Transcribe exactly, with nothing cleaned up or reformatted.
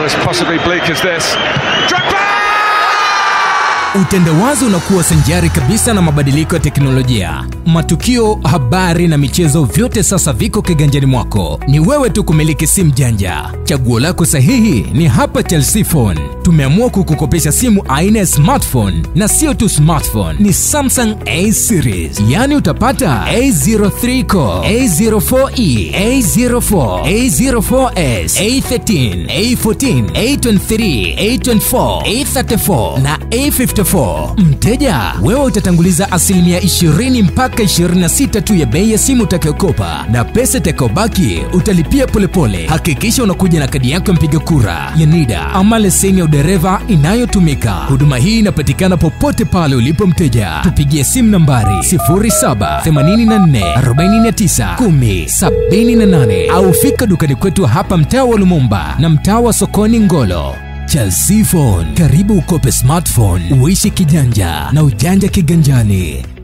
as possibly bleak as this. Drogba! Utendawazi unakuwa sanjari kabisa na mabadiliko ya teknolojia. Matukio, habari na michezo vyote sasa viko kiganjani mwako. Ni wewe tu kumiliki simu janja. Chaguo lako sahihi ni hapa Chelsea Phone. Tumeamua kukukopesha simu aina ya smartphone, na sio tu smartphone, ni Samsung A series. Yani utapata A zero three Core, A zero four E, A zero four, A zero four S, A thirteen, A fourteen, A twenty-three, A twenty-four, A thirty-four na A fifty-four. Mteja, wewe utatanguliza asilimia ishirini mpaka ishirini na sita tu ya bei ya simu utakayokopa, na pesa itakayobaki utalipia polepole. Hakikisha unakuja na kadi yako ya mpiga kura ya NIDA ama leseni ya udereva inayotumika. Huduma hii inapatikana popote pale ulipo mteja. Tupigie simu nambari sifuri saba themanini na nne arobaini na tisa kumi sabini na nane au fika dukani kwetu hapa mtaa wa Lumumba na mtaa wa Sokoni Ngolo. Chelsea Phone, karibu ukope smartphone, uishi kijanja na ujanja kiganjani.